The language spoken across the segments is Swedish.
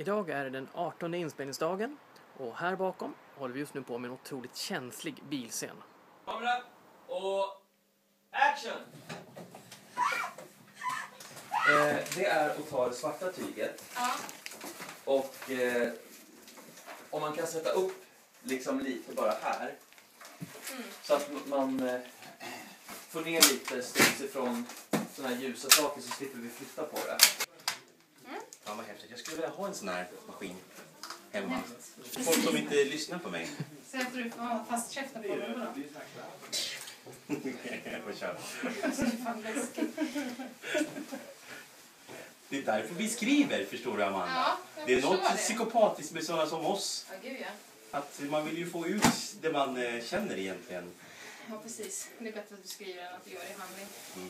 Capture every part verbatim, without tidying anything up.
Idag är det den artonde inspelningsdagen och här bakom håller vi just nu på med en otroligt känslig bilscen. Kamera och action! Eh, det är att ta det svarta tyget. Ja. Och eh, om man kan sätta upp liksom lite bara här. Mm. Så att man eh, får ner lite strids ifrån sådana här ljusa saker så slipper vi flytta på det. Mm. Ja, vad häftigt. Jag skulle vilja ha en sån här maskin hemma. Folk som inte lyssnar på mig. Så jag tror du får ha fast käften på mig då. Jag får köra. Det är fan läskigt. Det är därför vi skriver, förstår du, Amanda. Ja, det är något det. psykopatiskt med sådana som oss. Ja, gud ja. Att man vill ju få ut det man eh, känner egentligen. Ja, precis. Det är bättre att du skriver än att du gör det i handling. Mm.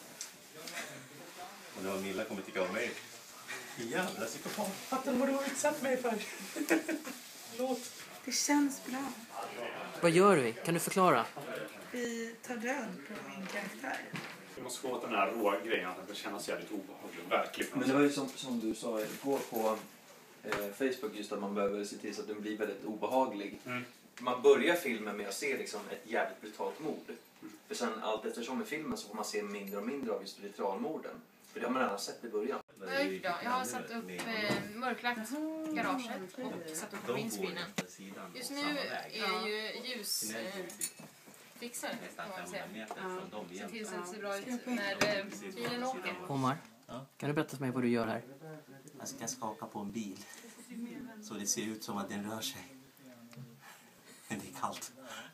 Och nu har Milla kommit tycka om mig. Jävla psykopat. Fattar du vad du har utsatt mig för? Förlåt. Det känns bra. Vad gör vi? Kan du förklara? Vi tar död på min karaktär. Vi måste få åt den här råa grejen att det känns jävligt obehagligt. Verkligen. Men det var ju som, som du sa igår på eh, Facebook, just att man behöver se till så att den blir väldigt obehaglig. Mm. Man börjar filmen med att se liksom ett jävligt brutalt mord. Mm. För sen allt eftersom i filmen så får man se mindre och mindre av just ritualmorden. För det har man redan sett i början. Vad har jag gjort då? Jag har satt upp eh, mörklagt garaget och satt upp greenscreenen. Just nu är ju ljus eh, fixare, kan man säga. Se till så att det ser bra ut när eh, bilen åker. Omar, kan du berätta för mig vad du gör här? Jag ska skaka på en bil. Så det ser ut som att den rör sig. Men det är kallt.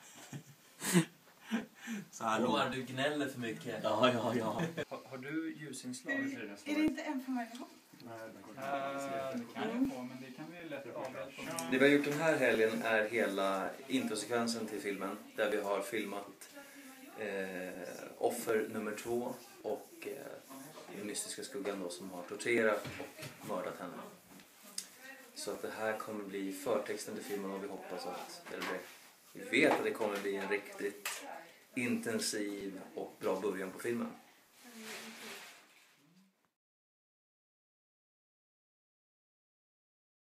Så här Omar, du gnäller för mycket. Ja, ja, ja. Har, har du ljusinslag? Är det inte en för varje gång? Nej, det kan jag få, men det kan vi lätt avhjälpa. Det vi har gjort den här helgen är hela introsekvensen till filmen. Där vi har filmat eh, offer nummer två och eh, den mystiska skuggan då, som har torterat och mördat henne. Så att det här kommer bli förtexten till filmen och vi hoppas att, eller vi vet att det kommer bli en riktigt intensiv och bra början på filmen.